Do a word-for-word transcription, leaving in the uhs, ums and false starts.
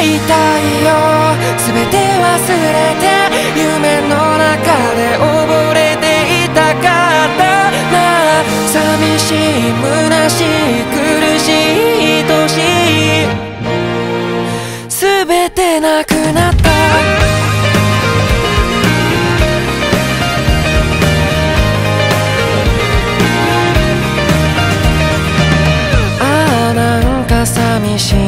いたいよ。全て忘れて夢の中で溺れていたかったな。寂しい虚しい苦しい愛しい全てなくなった。ああなんか寂しい